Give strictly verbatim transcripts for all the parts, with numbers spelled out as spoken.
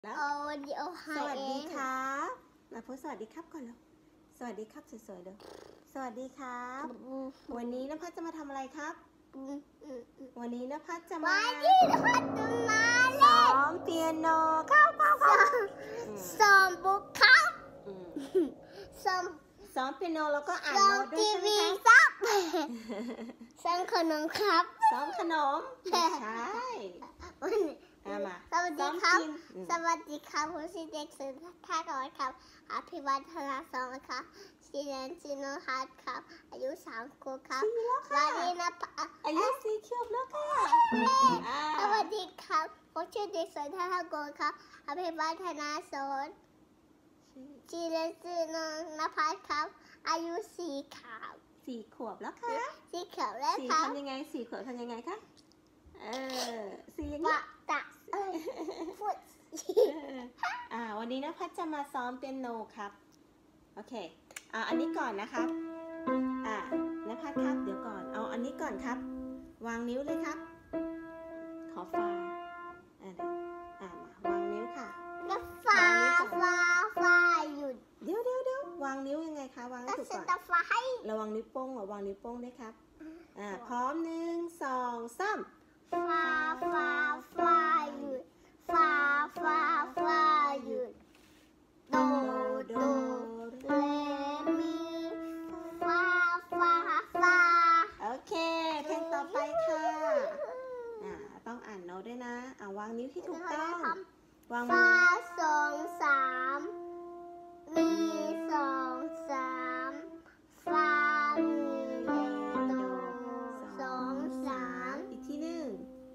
แล้ววันนี้เอาให้สวัสเอดีงครับมาพูดสวัสดีครับก่อนแล้วสวัสดีครับสวยๆเด้อสวัสดีครับวันนี้นภัสจะมาทำอะไรครับวันนี้นภัสจะมาวันนี้นภัสจะมาซ้เล่อน มเปียโนครับครับครับซ้อมบุกครับอืมซ้อมซ้อมเปียโนแล้วก็อ่านซ้อโน้มตด้วทียใช่ไหมวีคซัรับบ ซ้อมขนมครับซ้อมขนมไม่ใช่วันนี้เอามาสวัสดีซ้อมครับกินอืมสวัสดีครับผมชื่อเด็กสุดท่าก่อนครับอภิวัฒนาสองครับชื่อเล่นชื่อน้องฮัทครับอายุสามขวบครับสี่แล้ววัค่ะนนี้นะปะอายุสี่ขวบแล้วค่ะอ่าสวัสดีครับผมชื่อเด็กสุดท่าก่อนครับอภิวัฒนาสองชื่อเล่นชื่อน้องนภัสครับอายุสี่ครับสี่ขวบแล้วค่ะสี่ขวบแล้วสี่ครับทำยังไงสี่ขวบทำยังไงคะเออสี่อย่างนี้วะตะเอ้ยพูดอ่าวันนี้นภัสจะมาซ้อมเปียโนครับโอเคอ่าอันนี้ก่อนนะครับอ่านภัสครับเดี๋ยวก่อนเอาอันนี้ก่อนครับ วางนิ้วเลยครับ ขอฟาอ่าอ่ามาวางนิ้วค่ะแล้วฟ้าฟ้าฟ้าหยุดเดี๋ยวเดี๋ยวเดี๋ยววางนิ้วยังไงคะวางให้แล้วถูกสก่อนตาร์ฟ้าให้ระวังนิ้วโป้งระวังนิ้วโป้งด้วยครับอ่าพร้อมหนึ่งสองสามฟ้าฟ้าฟ้าหยุดฟ้าฟ้าฟ้าหยุดโดโดเรมีฟ้าฟ้าฟ้าโอเคเพลงต่อไปค่ะอ่าต้องอ่านโน้ตด้วยนะอ่าวางนิ้วที่ถูกต้องวางมืฟ้าอสองสามมีสองสามฟ้ามีเลโดสองสามอีกที่หนึ่ง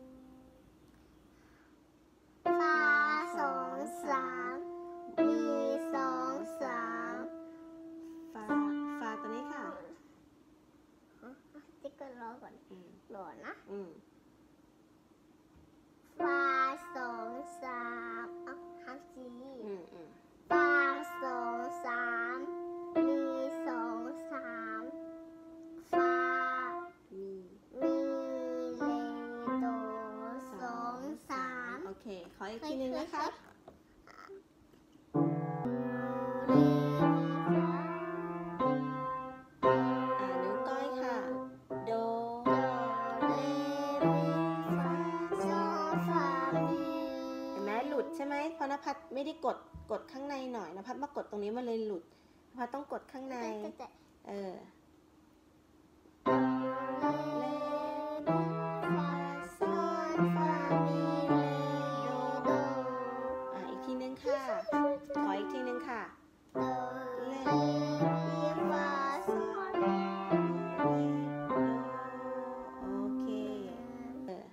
ฟ้าสองสามมีสองสามฟาฟาตัวนี้ค่ะติ๊กเกอร์รอก่อนอืมรอนะอืมฟ้าสองสามเอาฮันซีอืมอืมฟ้าสองสามมีสองสามฟ้ามีมีเลโดสองสามโอเค ขออีกทีหนึ่งนะคะเรมีฟ้าอ่านิ้วก้อยค่ะ โดโดเรมีฟ้าโซฟามีเห็นไหมหลุดใช่ไหมเพราะนภัสไม่ได้กดกดข้างในหน่อยนภัสมากดตรงนี้มันเลยหลุดนภัสต้องกดข้างใน เออ อ่าอีกทีนึงค่ะ ขออีกทีนึงค่ะ โอเค เออ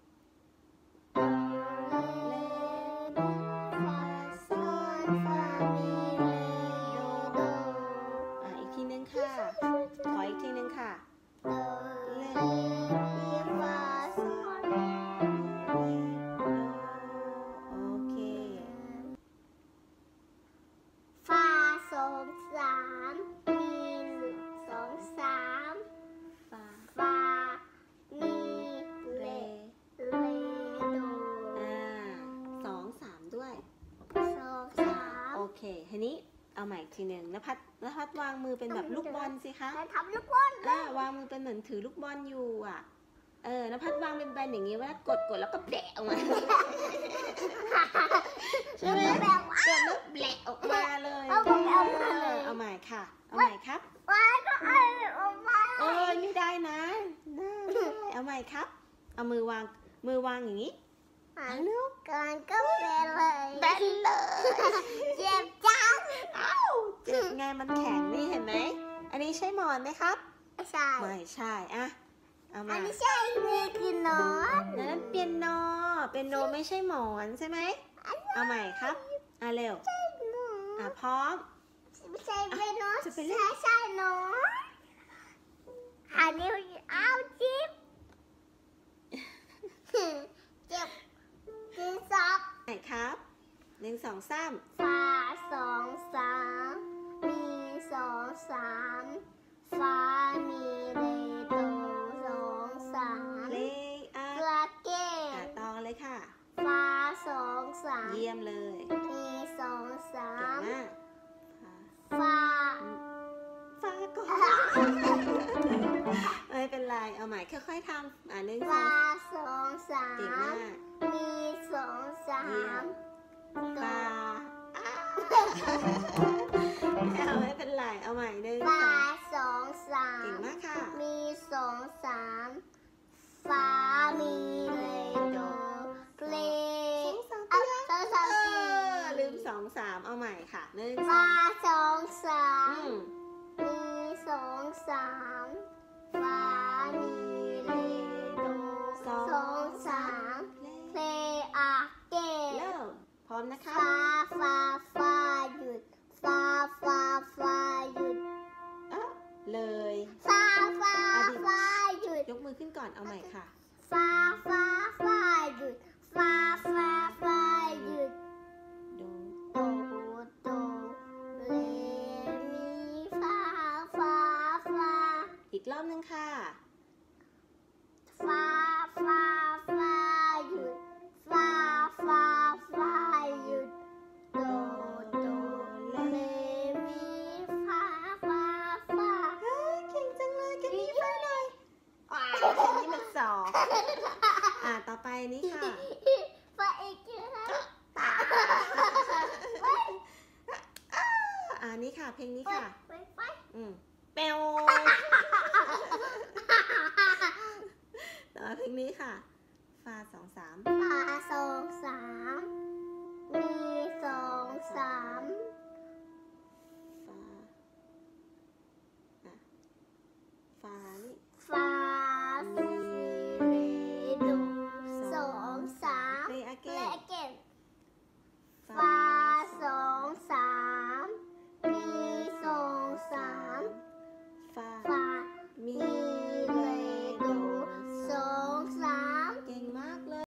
อ่าอีกทีนึงค่ะ ขออีกทีนึงค่ะ โอเคฟ้าสองสามมีหนึ่งสองสามฟาฟ้ามีเลเรเลโดอ่าสองสามด้วยสองสามโอเคทีนี้เอาใหม่อีกทีหนึ่งนภัสนภัสวางมือเป็นแบบลูกบอลสิคะแล้วทำลูกบอลอ่าวางมือเป็นเหมือนถือลูกบอลอยู่อ่ะ เออนภัสวางเป็นแบนอย่างนี้ว่ากดกดแล้วก็แบะออกมา ใช่ไหมแบบกดแล้วแบะออกมาเลยเอาแบบเอามาเลยเอาใหม่ค่ะ เอาใหม่ครับว้ายก็เอาออกมาเอ้ยไม่ได้นะได้ได้เอาใหม่ครับ เอามือวางมือวางอย่างนี้อ่าเอาเร็วการก็เป็นเลยแบนเลยเจ็บจังอ้าวเจ็บไงมันแข็งนี่เห็นไหมอันนี้ใช่หมอนไหมครับไม่ใช่ไม่ใช่อะเอาอัมานนี้ใช่นี่คือนอนนั้นเปียโน เปียโนไม่ใช่หมอนใช่ไหม เอาใหม่ครับอ่ะเร็ว อ่ะพร้อมไม่ใช่เป็นนอนจะไปเล่นใช่ใช่นอนอันนี้เอาจิ๊บเจ็บจีซับไหนครับหนึ่งสองสามฟ้าสองสามมีสองสามฟ้ามีเลโดสองสามเลอากระเก้อ่ะตองเลยค่ะฟ้าสองสามเยี่ยมเลยมีสองสาเก่งมมากฟ้าฟ้าก่อนไม่เป็นไร เอาใหม่ค่อยๆทำอ่าหนึ่งสอฟ้าง สองสาเก่งมมากมีสองสาเยี่ยมม ฟ้าเอาไม่เป็นไร เอาใหม่หนึ่งสฟ้าองสองสาเก่งมมากค่ะมีสองสามฟ้ามีเลโดเลสองสามอ่ะสองสามเอสี่อลืมสองสามเอาใหม่ค่ะหนึ่งสอฟ้าง สองสาอืมมมีสองสามฟ้ามีเลโดสองสามเพลอาเกตเริ่มพร้อมนะคะฟ้าฟ้าฟ้าหยุดฟ้าฟ้าฟ้าหยุดเอ้าเลยฟ้าฟ้าฟ้าหยุดยกมือขึ้นก่อนเอาใหม่ค่ะฟ้าฟ้าฟ้าหยุดฟ้าฟ้าฟ้าหยุดดูโตโตเลมีฟ้าฟ้าฟ้าอีกรอบนึงค่ะฟ้าฟ้าฟ้าหยุดฟ้าฟ้าฟ้าหยุดโตโตเลมีฟ้าฟ้าฟ้าเฮ้ยเก่งจังเลยเก่งมีฟ้าหน่อยอ่าอันนี้มันสองอ่าต่อไปนี้ค่ะฟ้าอีกทีนะอ่านี้ค่ะ เพลงนี้ค่ะไปไปอืมเปวต่อเพลงนี้ค่ะฟาสองสามฟ้าสองสามมี